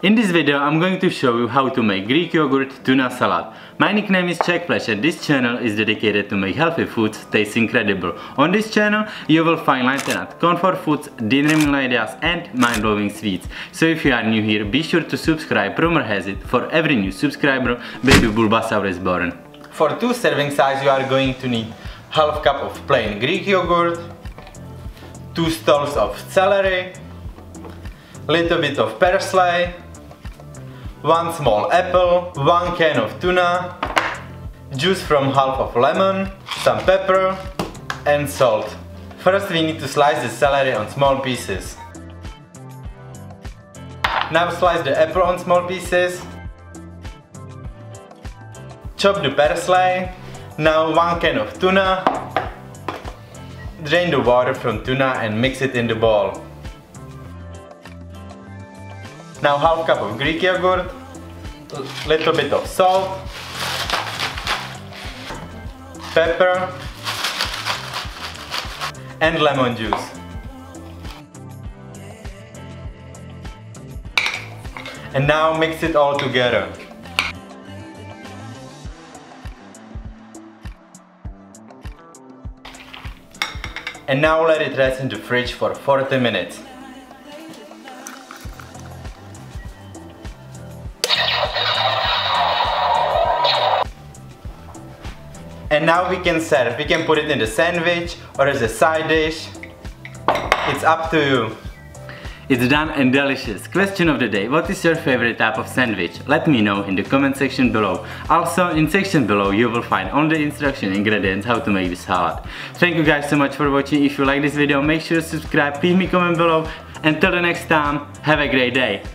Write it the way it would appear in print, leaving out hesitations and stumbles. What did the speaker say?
In this video I'm going to show you how to make Greek yogurt tuna salad. My nickname is Czech Flash and this channel is dedicated to make healthy foods taste incredible. On this channel you will find light and comfort foods, dinner meal ideas and mind-blowing sweets. So if you are new here, be sure to subscribe, rumor has it, for every new subscriber, baby Bulbasaur is born. For 2 serving size you are going to need half cup of plain Greek yogurt, 2 stalks of celery, little bit of parsley, 1 small apple, 1 can of tuna, juice from half of lemon, some pepper and salt. First we need to slice the celery on small pieces. Now slice the apple on small pieces. Chop the parsley. Now 1 can of tuna. Drain the water from tuna and mix it in the bowl. Now half cup of Greek yogurt, little bit of salt, pepper and lemon juice. And now mix it all together. And now let it rest in the fridge for 40 minutes. And now we can serve. We can put it in the sandwich or as a side dish. It's up to you. It's done and delicious. Question of the day: what is your favorite type of sandwich? Let me know in the comment section below. Also in section below you will find all the instruction ingredients how to make this salad. Thank you guys so much for watching. If you like this video, make sure to subscribe, leave me a comment below. Until the next time, have a great day.